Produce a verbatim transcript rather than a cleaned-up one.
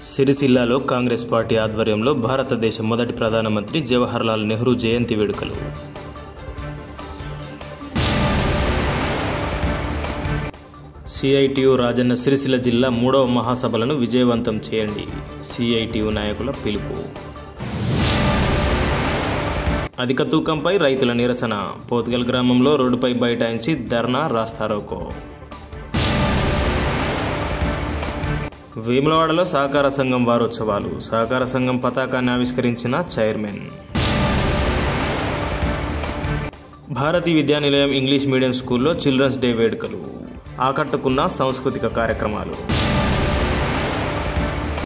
సిరిసిల్లాలో Congress party ఆధ్వర్యంలో భారతదేశ మొదటి ప్రధానమంత్రి జవహర్లాల్ నెహ్రూ జయంతి వేడుకలు. సిఐటియు రాజన్న సిరిసిల్ల జిల్లా మూడవ మహాసభలను విజయవంతం చేయండి. సిఐటియు నాయకుల పిలుపు. అధిక తూకంపై రైతుల నిరసన. పోతుగల్ గ్రామంలో రోడ్డుపై బైఠాయించి ధర్నా రాస్తారోకో. వేములవాడలో సహకార సంఘం వారోత్సవాలు. సహకార సంఘం పతాకాన్ని ఆవిష్కరించిన chairman. Bharati Vidyanilayam English medium స్కూల్లో చిల్డ్రన్స్ డే వేడుకలు. ఆకట్టుకున్న సాంస్కృతిక కార్యక్రమాలు.